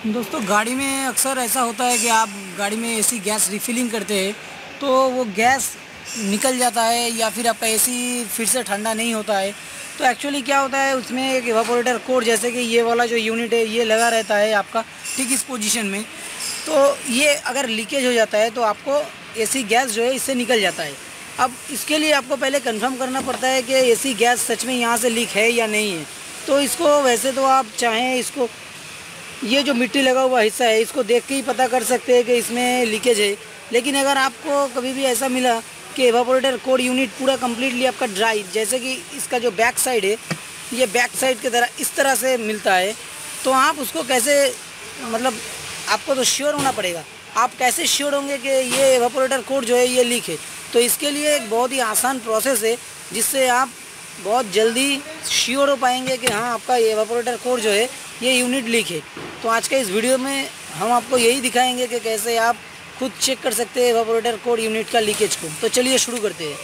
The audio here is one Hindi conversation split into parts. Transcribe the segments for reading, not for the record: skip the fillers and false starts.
दोस्तों गाड़ी में अक्सर ऐसा होता है कि आप गाड़ी में एसी गैस रिफिलिंग करते हैं तो वो गैस निकल जाता है या फिर आपका एसी फिर से ठंडा नहीं होता है। तो एक्चुअली क्या होता है उसमें एक इवेपोरेटर कोड जैसे कि ये वाला जो यूनिट है ये लगा रहता है आपका ठीक इस पोजीशन में। तो ये अगर लीकेज हो जाता है तो आपको एसी गैस जो है इससे निकल जाता है। अब इसके लिए आपको पहले कंफर्म करना पड़ता है कि एसी गैस सच में यहाँ से लीक है या नहीं है। तो इसको वैसे तो आप चाहें इसको ये जो मिट्टी लगा हुआ हिस्सा है इसको देख के ही पता कर सकते हैं कि इसमें लीकेज है। लेकिन अगर आपको कभी भी ऐसा मिला कि एवापोरेटर कोड यूनिट पूरा कम्प्लीटली आपका ड्राई, जैसे कि इसका जो बैक साइड है ये बैक साइड की तरह इस तरह से मिलता है, तो आप उसको कैसे मतलब आपको तो श्योर होना पड़ेगा। आप कैसे श्योर होंगे कि ये एवापोरेटर कोड जो है ये लीक है? तो इसके लिए एक बहुत ही आसान प्रोसेस है जिससे आप बहुत जल्दी श्योर हो पाएंगे कि हाँ आपका ये एवापोरेटर कोड जो है ये यूनिट लीक है। तो आज के इस वीडियो में हम आपको यही दिखाएंगे कि कैसे आप खुद चेक कर सकते हैं एवापोरेटर कोड यूनिट का लीकेज को। तो चलिए शुरू करते हैं।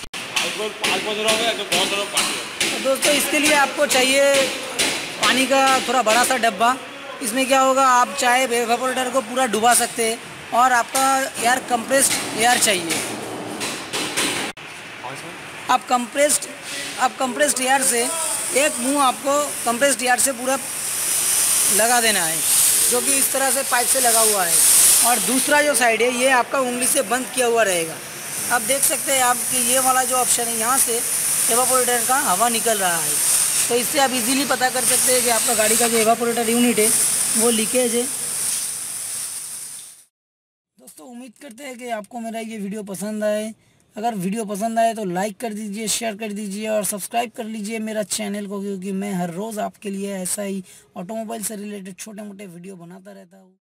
तो दोस्तों इसके लिए आपको चाहिए पानी का थोड़ा बड़ा सा डब्बा। इसमें क्या होगा, आप चाहे एवापोरेटर को पूरा डुबा सकते हैं और आपका एयर कंप्रेस्ड एयर चाहिए। आप कंप्रेस्ड एयर से एक मुंह आपको कंप्रेस्ड एयर से पूरा लगा देना है जो कि इस तरह से पाइप से लगा हुआ है, और दूसरा जो साइड है ये आपका उंगली से बंद किया हुआ रहेगा। आप देख सकते हैं आप कि ये वाला जो ऑप्शन है यहाँ से एवापोरेटर का हवा निकल रहा है। तो इससे आप इजीली पता कर सकते हैं कि आपका गाड़ी का जो एवापोरेटर यूनिट है वो लीकेज है। दोस्तों उम्मीद करते हैं कि आपको मेरा ये वीडियो पसंद आए। अगर वीडियो पसंद आए तो लाइक कर दीजिए, शेयर कर दीजिए और सब्सक्राइब कर लीजिए मेरा चैनल को, क्योंकि मैं हर रोज़ आपके लिए ऐसा ही ऑटोमोबाइल से रिलेटेड छोटे मोटे वीडियो बनाता रहता हूँ।